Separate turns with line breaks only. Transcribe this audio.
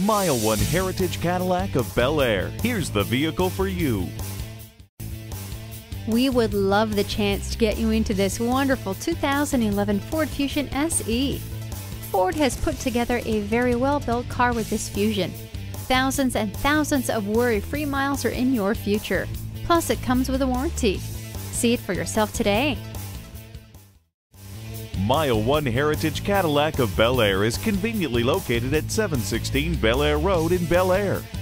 Mile 1 Heritage Cadillac of Bel-Air. Here's the vehicle for you.
We would love the chance to get you into this wonderful 2011 Ford Fusion SE. Ford has put together a very well-built car with this Fusion. Thousands and thousands of worry-free miles are in your future. Plus, it comes with a warranty. See it for yourself today.
Mile 1 Heritage Cadillac of Bel-Air is conveniently located at 716 Bel-Air Road in Bel-Air.